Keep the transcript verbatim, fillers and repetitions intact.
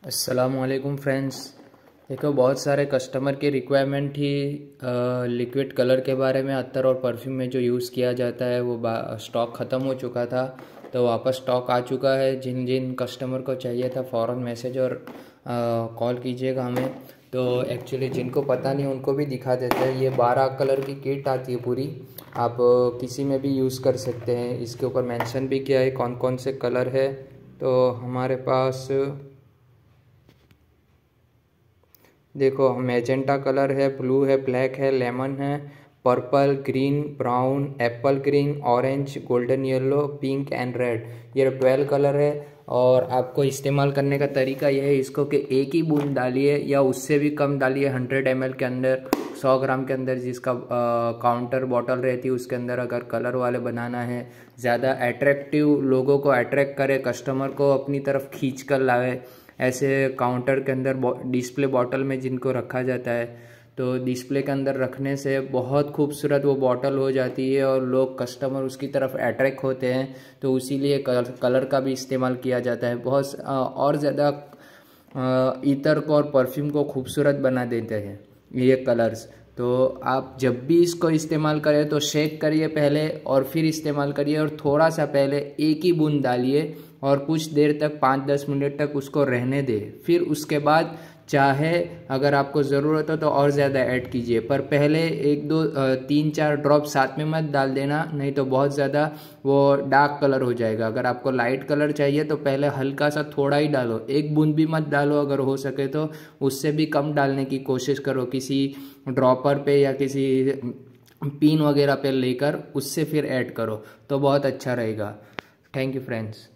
अस्सलामुअलैकुम फ्रेंड्स। देखो, बहुत सारे कस्टमर की रिक्वायरमेंट ही लिक्विड कलर के बारे में, अत्तर और परफ्यूम में जो यूज़ किया जाता है वो स्टॉक ख़त्म हो चुका था, तो वापस स्टॉक आ चुका है। जिन जिन कस्टमर को चाहिए था फ़ौरन मैसेज और कॉल कीजिएगा हमें। तो एक्चुअली जिनको पता नहीं उनको भी दिखा देते हैं। ये बारह कलर की किट आती है पूरी, आप किसी में भी यूज़ कर सकते हैं। इसके ऊपर मेंशन भी किया है कौन कौन से कलर है। तो हमारे पास देखो, मैजेंटा कलर है, ब्लू है, ब्लैक है, लेमन है, purple, green, brown, apple green, orange, golden yellow, pink and red. ये ट्वेल्व कलर है। और आपको इस्तेमाल करने का तरीका यह है, इसको कि एक ही बूंद डालिए या उससे भी कम डालिए। हंड्रेड एम एल के अंदर, सौ ग्राम के अंदर जिसका काउंटर बॉटल रहती है उसके अंदर अगर कलर वाले बनाना है, ज़्यादा अट्रैक्टिव, लोगों को अट्रैक्ट करे, कस्टमर को अपनी तरफ खींच कर लाए, ऐसे काउंटर के अंदर डिस्प्ले बॉटल में जिनको रखा जाता है, तो डिस्प्ले के अंदर रखने से बहुत खूबसूरत वो बॉटल हो जाती है और लोग कस्टमर उसकी तरफ अट्रैक्ट होते हैं। तो इसीलिए कलर कलर का भी इस्तेमाल किया जाता है। बहुत और ज़्यादा इतर को और परफ्यूम को खूबसूरत बना देते हैं ये कलर्स। तो आप जब भी इसको इस्तेमाल करें तो शेक करिए पहले और फिर इस्तेमाल करिए, और थोड़ा सा पहले एक ही बूंद डालिए और कुछ देर तक, पाँच दस मिनट तक उसको रहने दें। फिर उसके बाद चाहे अगर आपको ज़रूरत हो तो और ज़्यादा ऐड कीजिए, पर पहले एक दो तीन चार ड्रॉप साथ में मत डाल देना, नहीं तो बहुत ज़्यादा वो डार्क कलर हो जाएगा। अगर आपको लाइट कलर चाहिए तो पहले हल्का सा थोड़ा ही डालो, एक बूंद भी मत डालो। अगर हो सके तो उससे भी कम डालने की कोशिश करो, किसी ड्रॉपर पे या किसी पिन वगैरह पे लेकर उससे फिर ऐड करो तो बहुत अच्छा रहेगा। Thank you friends.